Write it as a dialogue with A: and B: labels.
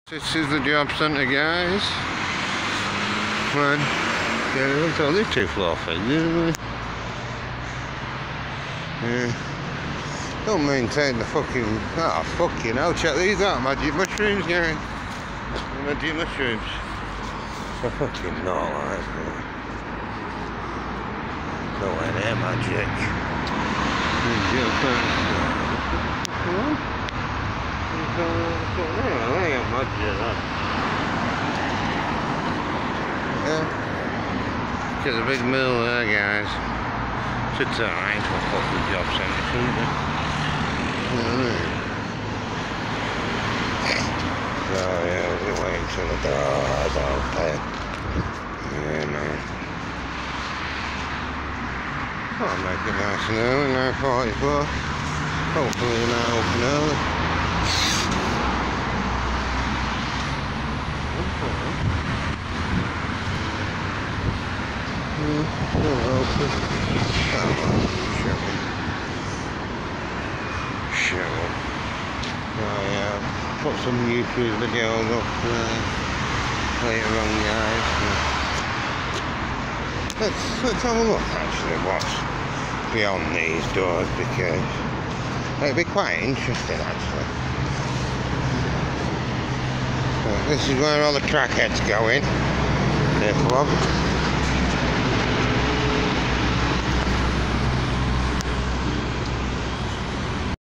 A: This is the job centre, guys. Man, yeah, it's only 2-floor thing, isn't it? Yeah. Don't maintain the fucking... Oh, fucking hell, check these out, magic mushrooms, guys. Magic mushrooms. So fucking not like that. No way they're magic. Yeah. Get the big mill there, guys. Should turn around to a fucking job centre, shouldn't it? So yeah, we're waiting till the doors open. Yeah, no. I'll make it nice and early, 9:44. Hopefully they're not open early. Sure. Oh yeah, put some YouTube videos up later on, guys. Let's have a look actually what's beyond these doors, because it'd be quite interesting actually. So this is where all the crackheads go in. Therefore.